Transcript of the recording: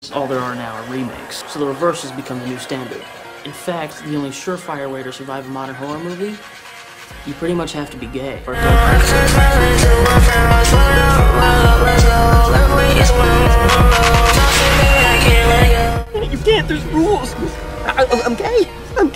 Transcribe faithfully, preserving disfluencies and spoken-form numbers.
All there are now are remakes, so the reverse has become the new standard. In fact, the only surefire way to survive a modern horror movie, you pretty much have to be gay. Or You can't, there's rules. I, I'm gay. I'm gay.